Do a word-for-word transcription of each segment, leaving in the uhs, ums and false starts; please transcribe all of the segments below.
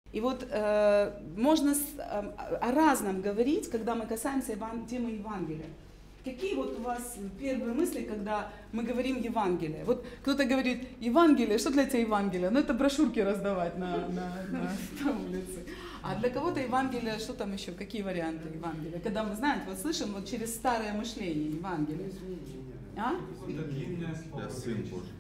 И вот э, можно с, э, о разном говорить, когда мы касаемся Еван, темы Евангелия. Какие вот у вас первые мысли, когда мы говорим Евангелие? Вот кто-то говорит, Евангелие, что для тебя Евангелие? Ну это брошюрки раздавать на, на, на, на улице. А для кого-то Евангелие, что там еще, какие варианты Евангелия? Когда мы, знаете, вот слышим вот через старое мышление Евангелие. А? Я сын Божий.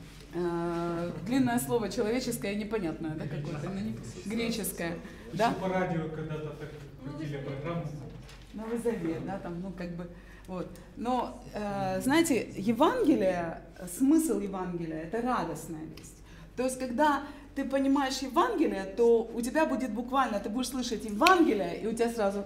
Длинное слово человеческое, непонятное, да, какое-то, греческое. Да? По радио когда-то так крутили программу. Новый Завет, да, там, ну, как бы, вот. Но, э, знаете, Евангелие, смысл Евангелия – это радостная весть. То есть, когда ты понимаешь Евангелие, то у тебя будет буквально, ты будешь слышать Евангелие, и у тебя сразу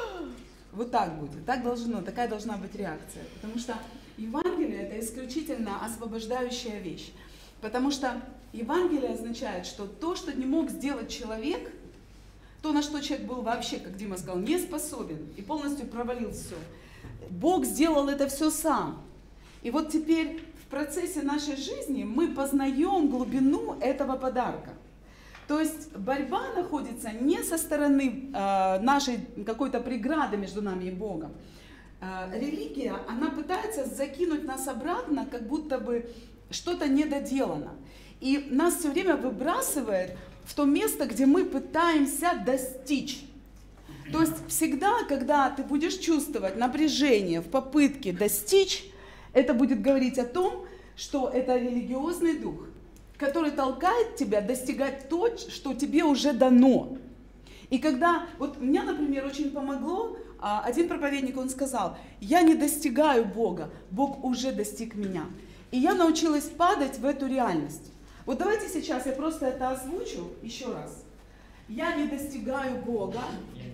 вот так будет, так должно, такая должна быть реакция. Потому что Евангелие – это исключительно освобождающая вещь. Потому что Евангелие означает, что то, что не мог сделать человек, то, на что человек был вообще, как Дима сказал, не способен и полностью провалил все, Бог сделал это все сам. И вот теперь в процессе нашей жизни мы познаем глубину этого подарка. То есть борьба находится не со стороны э, нашей какой-то преграды между нами и Богом. Э, религия, она пытается закинуть нас обратно, как будто бы что-то недоделано. И нас все время выбрасывает в то место, где мы пытаемся достичь. То есть всегда, когда ты будешь чувствовать напряжение в попытке достичь, это будет говорить о том, что это религиозный дух, который толкает тебя достигать то, что тебе уже дано. И когда, вот мне, например, очень помогло, один проповедник, он сказал, я не достигаю Бога, Бог уже достиг меня. И я научилась падать в эту реальность. Вот давайте сейчас я просто это озвучу еще раз. Я не достигаю Бога.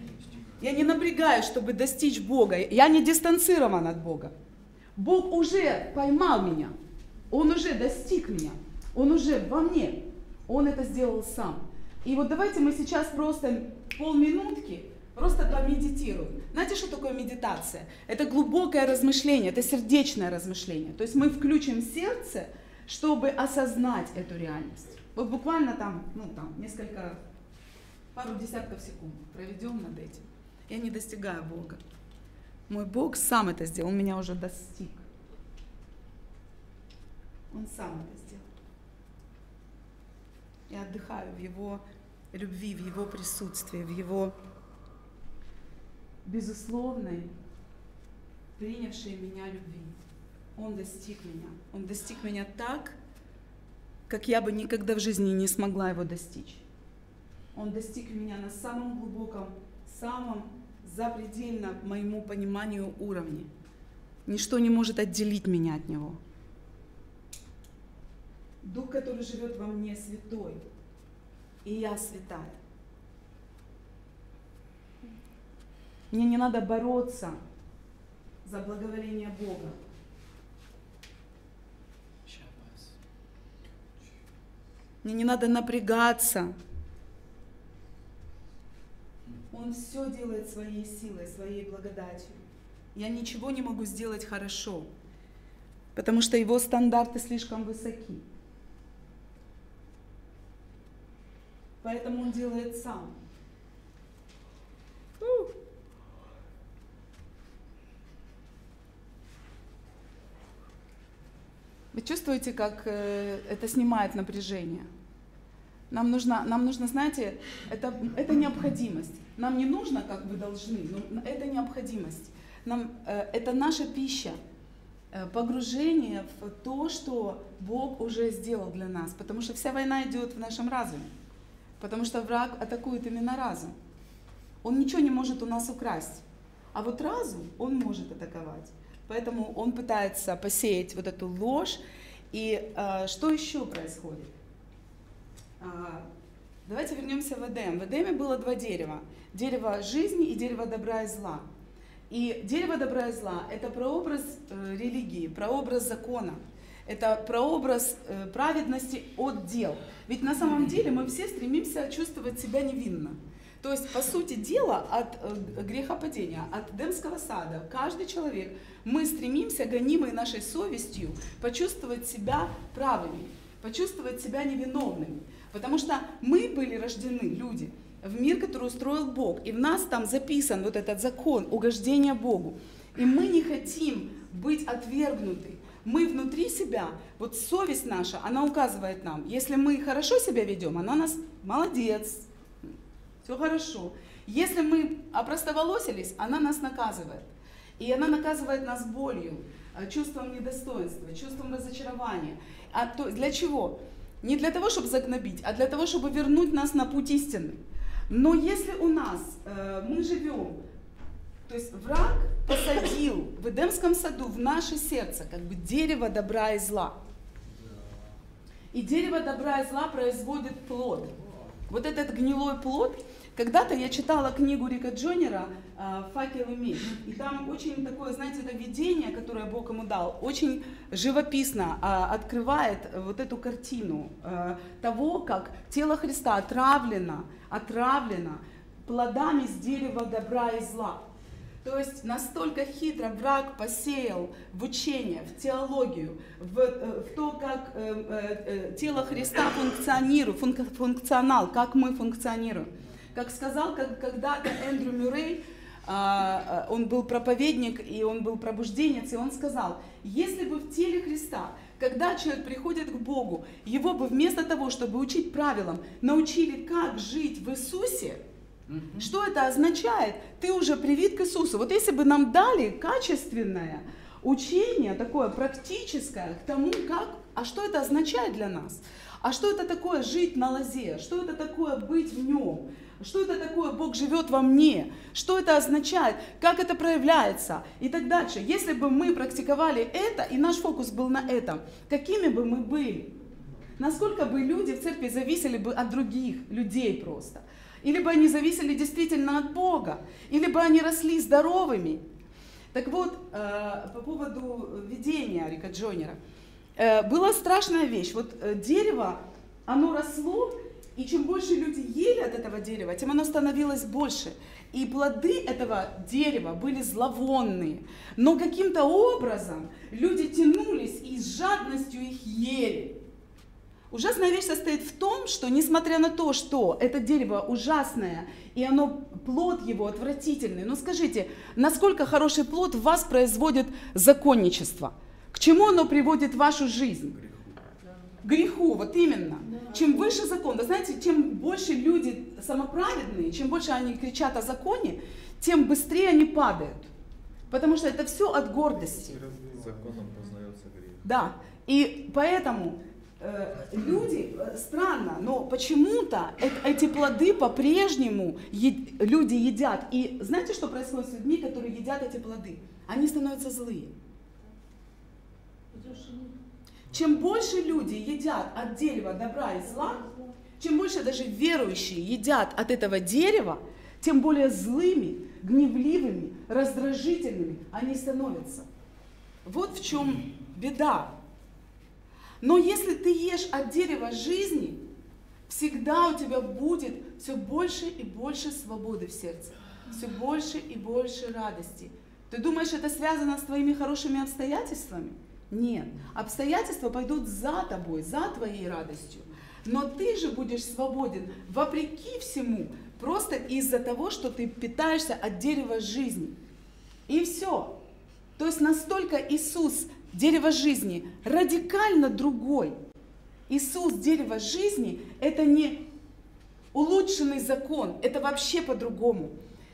Я не напрягаюсь, чтобы достичь Бога. Я не дистанцирован от Бога. Бог уже поймал меня. Он уже достиг меня. Он уже во мне. Он это сделал сам. И вот давайте мы сейчас просто полминутки просто помедитируем. Знаете, что такое медитация? Это глубокое размышление, это сердечное размышление. То есть мы включим сердце, чтобы осознать эту реальность. Вот буквально там, ну там, несколько, пару десятков секунд проведем над этим. Я не достигаю Бога. Мой Бог сам это сделал, он меня уже достиг. Он сам это сделал. Я отдыхаю в Его любви, в Его присутствии, в Его безусловной, принявшей меня любви. Он достиг меня. Он достиг меня так, как я бы никогда в жизни не смогла его достичь. Он достиг меня на самом глубоком, самом запредельно моему пониманию уровне. Ничто не может отделить меня от него. Дух, который живет во мне, святой, и я святая. Мне не надо бороться за благоволение Бога. Мне не надо напрягаться. Он все делает своей силой, своей благодатью. Я ничего не могу сделать хорошо, потому что его стандарты слишком высоки. Поэтому он делает сам. Вы чувствуете, как э, это снимает напряжение? Нам нужно, нам нужно, знаете, это, это необходимость. Нам не нужно, как вы должны, но это необходимость. Нам, э, это наша пища, э, погружение в то, что Бог уже сделал для нас. Потому что вся война идет в нашем разуме. Потому что враг атакует именно разум. Он ничего не может у нас украсть. А вот разум, он может атаковать. Поэтому он пытается посеять вот эту ложь. И э, что еще происходит? А, давайте вернемся в Эдем. В Эдеме было два дерева. Дерево жизни и дерево добра и зла. И дерево добра и зла – это прообраз э, религии, прообраз закона. Это прообраз э, праведности от дел. Ведь на самом деле мы все стремимся чувствовать себя невинно. То есть, по сути дела, от э, грехопадения, от Эдемского сада, каждый человек, мы стремимся, гонимые нашей совестью, почувствовать себя правыми, почувствовать себя невиновными. Потому что мы были рождены, люди, в мир, который устроил Бог. И в нас там записан вот этот закон угождения Богу. И мы не хотим быть отвергнуты. Мы внутри себя, вот совесть наша, она указывает нам, если мы хорошо себя ведем, она нас, молодец, все хорошо. Если мы опростоволосились, она нас наказывает. И она наказывает нас болью, чувством недостоинства, чувством разочарования. А то, для чего? Не для того, чтобы загнобить, а для того, чтобы вернуть нас на путь истины. Но если у нас, э, мы живем, то есть враг посадил в Эдемском саду в наше сердце как бы дерево добра и зла. И дерево добра и зла производит плод. Вот этот гнилой плод, когда-то я читала книгу Рика Джоннера «Факел и меч». И там очень такое, знаете, это видение, которое Бог ему дал, очень живописно открывает вот эту картину того, как тело Христа отравлено, отравлено плодами с дерева добра и зла. То есть настолько хитро враг посеял в учение, в теологию, в, в то, как э, э, тело Христа функционирует, функ, функционал, как мы функционируем. Как сказал как, когда-то Эндрю Мюррей, э, он был проповедник и он был пробужденец, и он сказал, если бы в теле Христа, когда человек приходит к Богу, его бы вместо того, чтобы учить правилам, научили, как жить в Иисусе, что это означает? Ты уже привит к Иисусу. Вот если бы нам дали качественное учение, такое практическое, к тому, как, а что это означает для нас? А что это такое жить на лозе? Что это такое быть в нем? Что это такое Бог живет во мне? Что это означает? Как это проявляется? И так дальше. Если бы мы практиковали это, и наш фокус был на этом, какими бы мы были? Насколько бы люди в церкви зависели бы от других людей просто? Или бы они зависели действительно от Бога, или бы они росли здоровыми. Так вот, э, по поводу видения Рика Джоннера. Э, была страшная вещь. Вот э, дерево, оно росло, и чем больше люди ели от этого дерева, тем оно становилось больше. И плоды этого дерева были зловонные. Но каким-то образом люди тянулись и с жадностью их ели. Ужасная вещь состоит в том, что несмотря на то, что это дерево ужасное, и оно, плод его отвратительный, ну скажите, насколько хороший плод в вас производит законничество? К чему оно приводит вашу жизнь? К греху, вот именно. Чем выше закон, вы знаете, чем больше люди самоправедные, чем больше они кричат о законе, тем быстрее они падают. Потому что это все от гордости. Законом познается грех. Да, и поэтому... Люди, странно, но почему-то эти плоды по-прежнему люди едят. И знаете, что происходит с людьми, которые едят эти плоды? Они становятся злые. Чем больше люди едят от дерева добра и зла, чем больше даже верующие едят от этого дерева, тем более злыми, гневливыми, раздражительными они становятся. Вот в чем беда. Но если ты ешь от дерева жизни, всегда у тебя будет все больше и больше свободы в сердце, все больше и больше радости. Ты думаешь, это связано с твоими хорошими обстоятельствами? Нет. Обстоятельства пойдут за тобой, за твоей радостью. Но ты же будешь свободен вопреки всему, просто из-за того, что ты питаешься от дерева жизни. И все. То есть настолько Иисус, дерево жизни, радикально другой. Иисус, дерево жизни, это не улучшенный закон, это вообще по-другому.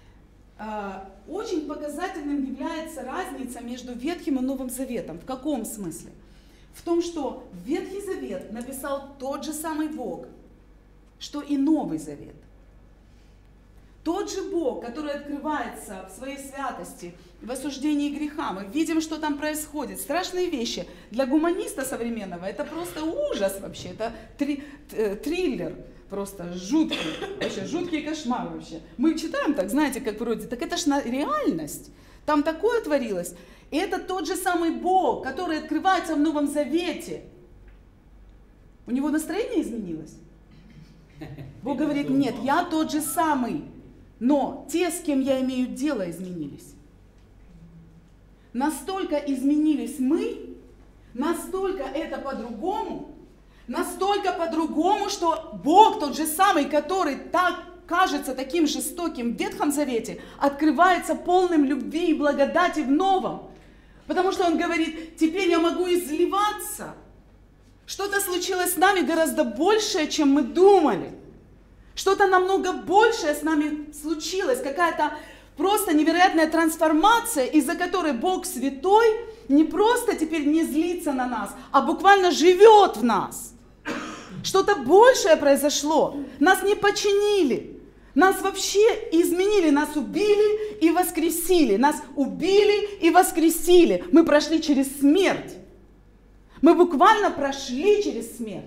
Очень показательным является разница между Ветхим и Новым Заветом. В каком смысле? В том, что Ветхий Завет написал тот же самый Бог, что и Новый Завет. Тот же Бог, который открывается в своей святости, в осуждении греха. Мы видим, что там происходит. Страшные вещи. Для гуманиста современного это просто ужас вообще. Это три, триллер просто жуткий. Вообще, жуткий кошмар вообще. Мы читаем так, знаете, как вроде, так это ж реальность. Там такое творилось. И это тот же самый Бог, который открывается в Новом Завете. У него настроение изменилось? Бог говорит, нет, я тот же самый. Но те, с кем я имею дело, изменились. Настолько изменились мы, настолько это по-другому, настолько по-другому, что Бог тот же самый, который так кажется таким жестоким в Ветхом Завете, открывается полным любви и благодати в Новом. Потому что он говорит, теперь я могу изливаться. Что-то случилось с нами гораздо большее, чем мы думали. Что-то намного большее с нами случилось. Какая-то просто невероятная трансформация, из-за которой Бог Святой не просто теперь не злится на нас, а буквально живет в нас. Что-то большее произошло. Нас не починили. Нас вообще изменили. Нас убили и воскресили. Нас убили и воскресили. Мы прошли через смерть. Мы буквально прошли через смерть.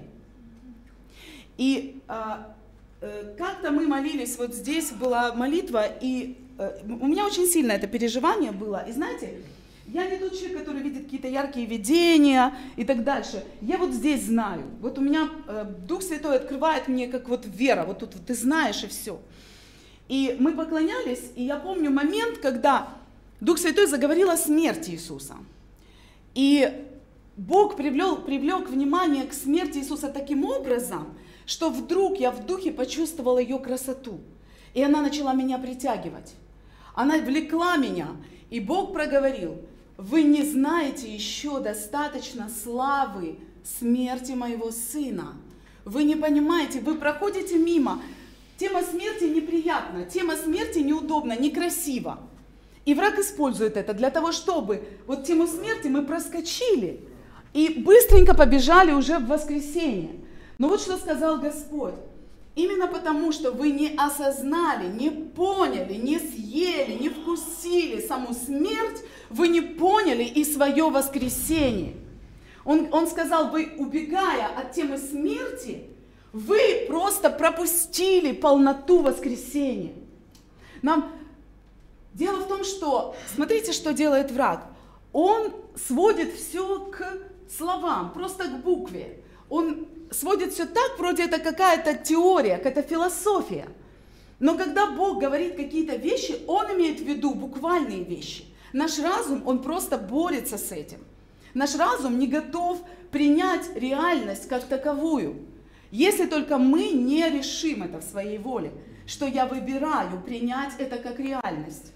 И а, э, как-то мы молились, вот здесь была молитва, и э, у меня очень сильно это переживание было. И знаете, я не тот человек, который видит какие-то яркие видения и так дальше. Я вот здесь знаю. Вот у меня э, Дух Святой открывает мне, как вот вера. Вот тут вот ты знаешь и все. И мы поклонялись, и я помню момент, когда Дух Святой заговорил о смерти Иисуса. И Бог привлек, привлек внимание к смерти Иисуса таким образом, что вдруг я в духе почувствовала ее красоту. И она начала меня притягивать. Она влекла меня. И Бог проговорил: вы не знаете еще достаточно славы смерти моего сына. Вы не понимаете, вы проходите мимо. Тема смерти неприятна, тема смерти неудобна, некрасива. И враг использует это для того, чтобы вот тему смерти мы проскочили и быстренько побежали уже в воскресенье. Но вот что сказал Господь. Именно потому, что вы не осознали, не поняли, не съели, не вкусили саму смерть, вы не поняли и свое воскресение. Он, он сказал, вы, убегая от темы смерти, вы просто пропустили полноту воскресения. Нам... Дело в том, что, смотрите, что делает враг. Он сводит все к словам, просто к букве. Он сводит все так, вроде это какая-то теория, какая-то философия. Но когда Бог говорит какие-то вещи, Он имеет в виду буквальные вещи. Наш разум, он просто борется с этим. Наш разум не готов принять реальность как таковую. Если только мы не решим это в своей воле, что я выбираю принять это как реальность.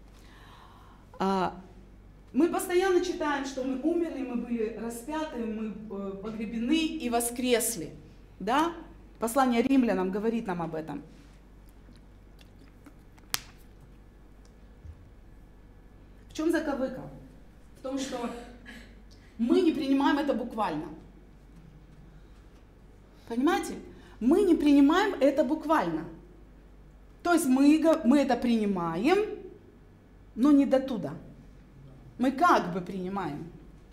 Мы постоянно читаем, что мы умерли, мы были распяты, мы погребены и воскресли. Да? Послание Римлянам говорит нам об этом. В чем заковыка? В том, что мы не принимаем это буквально. Понимаете? Мы не принимаем это буквально. То есть мы, мы это принимаем, но не до туда. Мы как бы принимаем.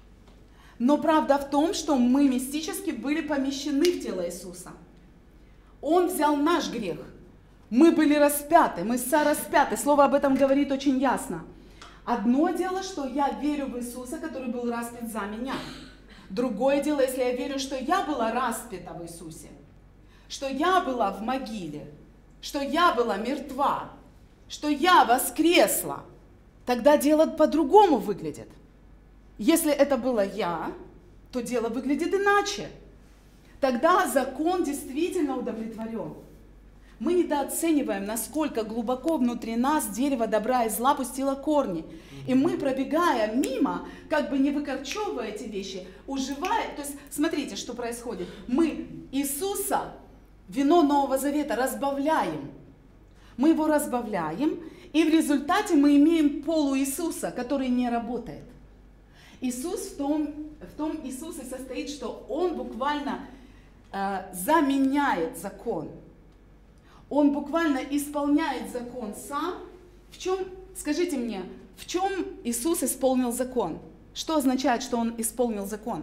Но правда в том, что мы мистически были помещены в тело Иисуса. Он взял наш грех. Мы были распяты, мы сораспяты. Слово об этом говорит очень ясно. Одно дело, что я верю в Иисуса, который был распят за меня. Другое дело, если я верю, что я была распята в Иисусе, что я была в могиле, что я была мертва, что я воскресла, тогда дело по-другому выглядит. Если это было я, то дело выглядит иначе. Тогда закон действительно удовлетворен. Мы недооцениваем, насколько глубоко внутри нас дерево добра и зла пустило корни. И мы, пробегая мимо, как бы не выкорчевывая эти вещи, уживая, то есть смотрите, что происходит. Мы Иисуса, вино Нового Завета, разбавляем. Мы его разбавляем, и в результате мы имеем полу Иисуса, который не работает. Иисус в том, в том Иисусе состоит, что Он буквально э, заменяет закон. Он буквально исполняет закон сам. В чем, скажите мне, в чем Иисус исполнил закон? Что означает, что Он исполнил закон?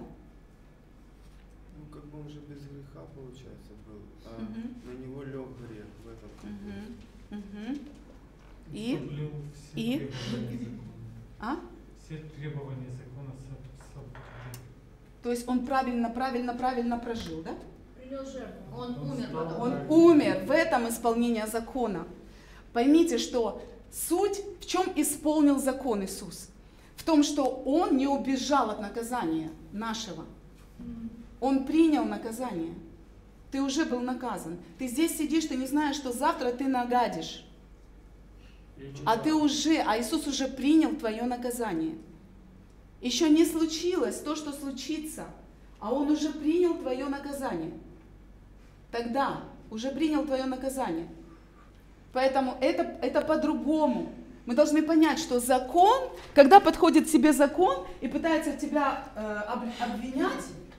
Ну, как бы он же без греха, получается, был, а Мгм. на него лег грех в этом контексте. Мгм. Мгм. И? Соблюл все И? требования закона. А? Все требования закона соб- соблюл. То есть Он правильно, правильно, правильно прожил, да? Принес жертву. Он Он умер стал- потом. Он умер в этом исполнении закона. Поймите, что суть, в чем исполнил закон Иисус? В том, что Он не убежал от наказания нашего. Он принял наказание. ты уже был наказан. Ты здесь сидишь, ты не знаешь, что завтра ты нагадишь. А ты уже, а Иисус уже принял твое наказание. Еще не случилось то, что случится, а Он уже принял твое наказание. Тогда уже принял твое наказание. Поэтому это, это по-другому. Мы должны понять, что закон, когда подходит к тебе закон и пытается тебя э, об, обвинять,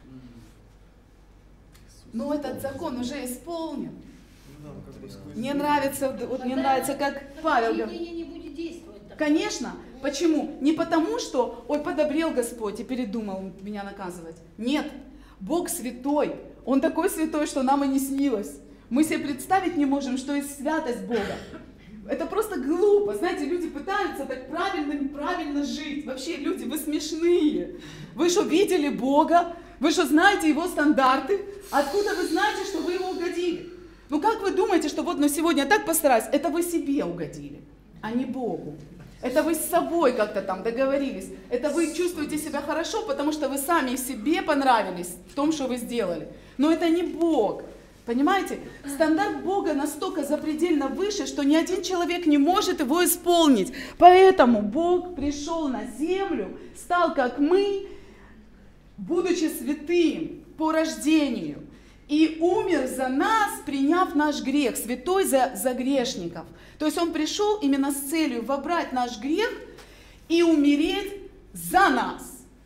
но этот закон уже исполнен. Ну, да, как бы сквозь Мне зубы. нравится, вот мне нравится, как Павел говорит. Обвинение не будет действовать. так. Конечно. Почему? Не потому, что, ой, подобрел Господь и передумал меня наказывать. Нет. Бог святой. Он такой святой, что нам и не снилось. Мы себе представить не можем, что есть святость Бога. Это просто глупо. Знаете, люди пытаются так правильно, правильно жить. Вообще, люди, вы смешные. Вы что, видели Бога? Вы что, знаете Его стандарты? Откуда вы знаете, что вы Ему угодили? Ну как вы думаете, что вот ну, сегодня я так постараюсь? Это вы себе угодили, а не Богу. Это вы с собой как-то там договорились. Это вы чувствуете себя хорошо, потому что вы сами себе понравились в том, что вы сделали. Но это не Бог. Понимаете? Стандарт Бога настолько запредельно выше, что ни один человек не может его исполнить. Поэтому Бог пришел на землю, стал как мы, будучи святым по рождению, и умер за нас, приняв наш грех, святой за, за грешников. То есть Он пришел именно с целью вобрать наш грех и умереть за нас.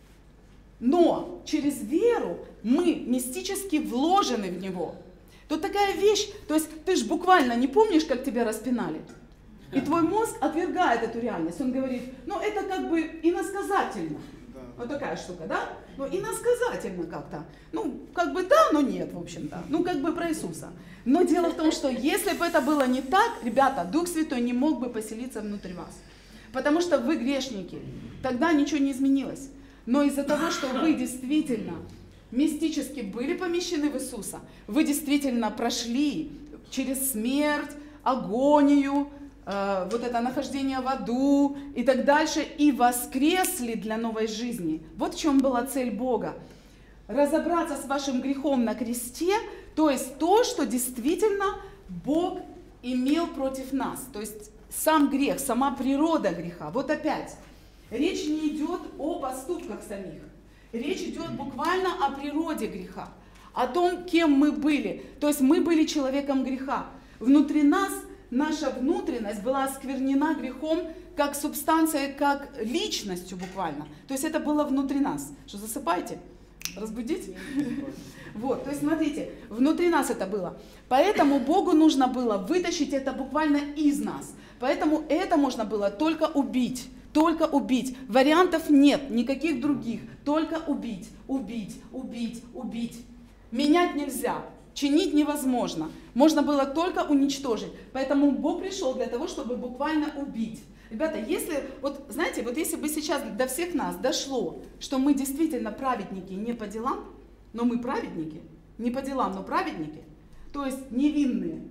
Но через веру мы мистически вложены в Него. Тут такая вещь, то есть ты же буквально не помнишь, как тебя распинали. И твой мозг отвергает эту реальность. Он говорит, ну это как бы иносказательно. Да. Вот такая штука, да? Ну иносказательно как-то. Ну как бы да, но нет, в общем-то. Ну как бы про Иисуса. Но дело в том, что если бы это было не так, ребята, Дух Святой не мог бы поселиться внутри вас. Потому что вы грешники. Тогда ничего не изменилось. Но из-за того, что вы действительно мистически были помещены в Иисуса, вы действительно прошли через смерть, агонию, э, вот это нахождение в аду и так дальше, и воскресли для новой жизни. Вот в чем была цель Бога. Разобраться с вашим грехом на кресте, то есть то, что действительно Бог имел против нас. То есть сам грех, сама природа греха. Вот опять, речь не идет о поступках самих. Речь идет буквально о природе греха, о том, кем мы были. То есть мы были человеком греха. Внутри нас наша внутренность была осквернена грехом как субстанцией, как личностью буквально. То есть это было внутри нас. Что, засыпайте? Разбудить? Вот, то есть смотрите, внутри нас это было. Поэтому Богу нужно было вытащить это буквально из нас. Поэтому это можно было только убить. Только убить. Вариантов нет, никаких других. Только убить, убить, убить, убить. Менять нельзя, чинить невозможно. Можно было только уничтожить. Поэтому Бог пришел для того, чтобы буквально убить. Ребята, если, вот знаете, вот если бы сейчас до всех нас дошло, что мы действительно праведники не по делам, но мы праведники, не по делам, но праведники, то есть невинные,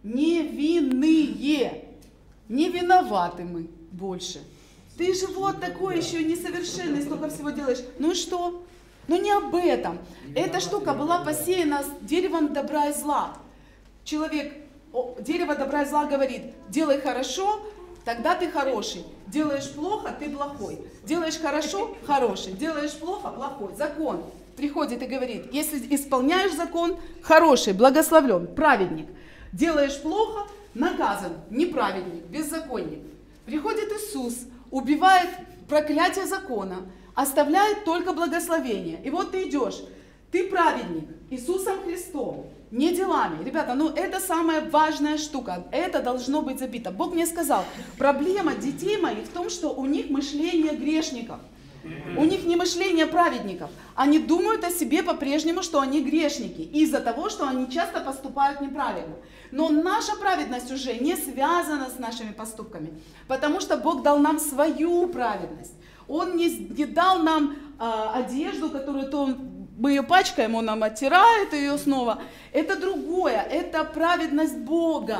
невинные, не виноваты мы больше. Ты же вот такой еще несовершенный, столько всего делаешь. Ну и что? Ну не об этом. Эта штука была посеяна с деревом добра и зла. Человек, о, дерево добра и зла говорит, делай хорошо, тогда ты хороший. Делаешь плохо, ты плохой. Делаешь хорошо, хороший. Делаешь плохо, плохой. Закон приходит и говорит, если исполняешь закон, хороший, благословлен, праведник. Делаешь плохо, наказан, неправедник, беззаконник. Приходит Иисус, убивает проклятие закона, оставляет только благословение. И вот ты идешь, ты праведник Иисусом Христом, не делами. Ребята, ну это самая важная штука, это должно быть забито. Бог мне сказал, проблема детей моих в том, что у них мышление грешников. У них не мышление праведников. Они думают о себе по-прежнему, что они грешники, из-за того, что они часто поступают неправильно. Но наша праведность уже не связана с нашими поступками, потому что Бог дал нам свою праведность. Он не, не дал нам а, одежду, которую то мы ее пачкаем, Он нам оттирает ее снова. Это другое, это праведность Бога.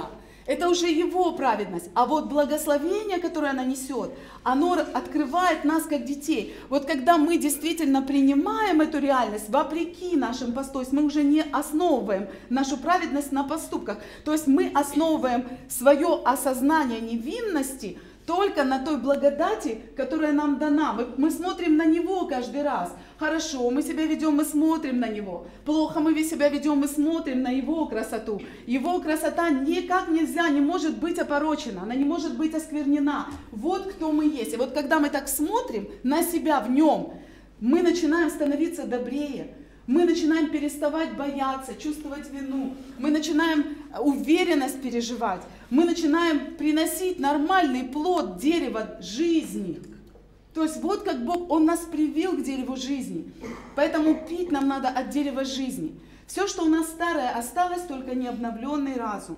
Это уже его праведность. А вот благословение, которое она несет, оно открывает нас как детей. Вот когда мы действительно принимаем эту реальность, вопреки нашим поступкам, то есть мы уже не основываем нашу праведность на поступках. То есть мы основываем свое осознание невинности только на той благодати, которая нам дана. Мы, мы смотрим на Него каждый раз. Хорошо, мы себя ведем, мы смотрим на Него. Плохо мы себя ведем, мы смотрим на Его красоту. Его красота никак нельзя, не может быть опорочена, она не может быть осквернена. Вот кто мы есть. И вот когда мы так смотрим на себя в Нем, мы начинаем становиться добрее. Мы начинаем переставать бояться, чувствовать вину. Мы начинаем уверенность переживать. Мы начинаем приносить нормальный плод дерева жизни. То есть вот как Бог, Он нас привил к дереву жизни. Поэтому пить нам надо от дерева жизни. Все, что у нас старое, осталось, только необновленный разум.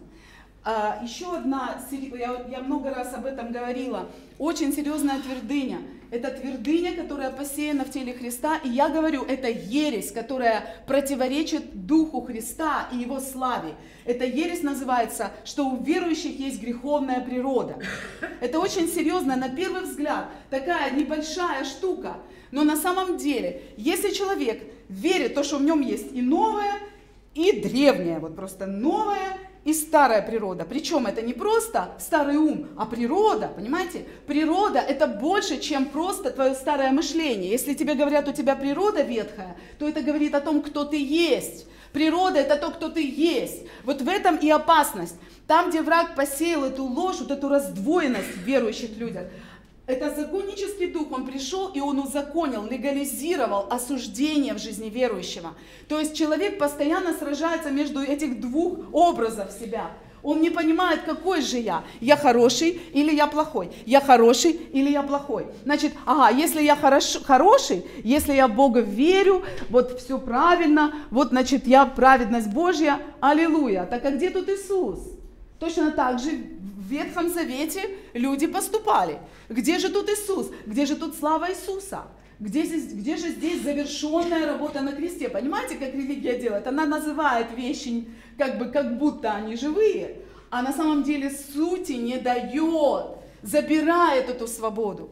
А, еще одна, я, я много раз об этом говорила, очень серьезная твердыня. Это твердыня, которая посеяна в теле Христа. И я говорю, это ересь, которая противоречит Духу Христа и Его славе. Эта ересь называется, что у верующих есть греховная природа. Это очень серьезно, на первый взгляд, такая небольшая штука. Но на самом деле, если человек верит, то, что в нем есть и новое, и древнее, вот просто новое, и старая природа. Причем это не просто старый ум, а природа, понимаете? Природа это больше, чем просто твое старое мышление. Если тебе говорят, у тебя природа ветхая, то это говорит о том, кто ты есть. Природа это то, кто ты есть. Вот в этом и опасность. Там, где враг посеял эту ложь, вот эту раздвоенность в верующих людях, это законнический дух, он пришел и он узаконил, легализировал осуждение в жизни верующего. То есть человек постоянно сражается между этих двух образов себя. Он не понимает, какой же я. Я хороший или я плохой? Я хороший или я плохой? Значит, ага, если я хорош, хороший, если я в Бога верю, вот все правильно, вот значит я праведность Божья, аллилуйя. Так а где тут Иисус? Точно так же в Ветхом Завете люди поступали. Где же тут Иисус? Где же тут слава Иисуса? Где, здесь, где же здесь завершенная работа на кресте? Понимаете, как религия делает? Она называет вещи, как бы, как будто они живые, а на самом деле сути не дает, забирает эту свободу.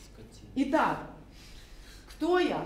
Итак, кто я?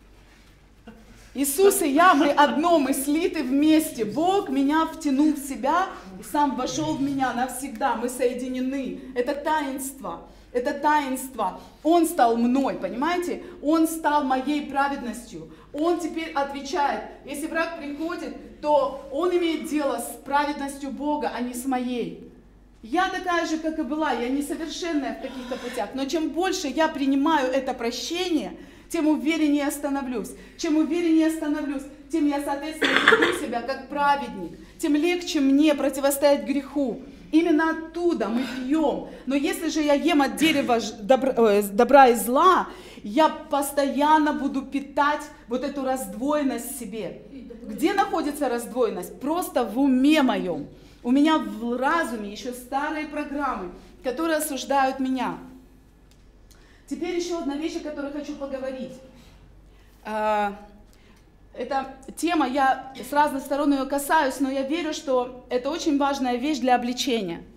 Иисус и я, мы одно, мы слиты вместе. Бог меня втянул в себя и сам вошел в меня навсегда. Мы соединены. Это таинство. Это таинство. Он стал мной, понимаете? Он стал моей праведностью. Он теперь отвечает. Если враг приходит, то он имеет дело с праведностью Бога, а не с моей. Я такая же, как и была. Я несовершенная в каких-то путях. Но чем больше я принимаю это прощение, тем увереннее становлюсь. Чем увереннее становлюсь, тем я, соответственно, веду себя как праведник. Тем легче мне противостоять греху. Именно оттуда мы пьем. Но если же я ем от дерева добра, добра и зла, я постоянно буду питать вот эту раздвоенность в себе. Где находится раздвоенность? Просто в уме моем. У меня в разуме еще старые программы, которые осуждают меня. Теперь еще одна вещь, о которой хочу поговорить. Эта тема, я с разных сторон ее касаюсь, но я верю, что это очень важная вещь для обличения.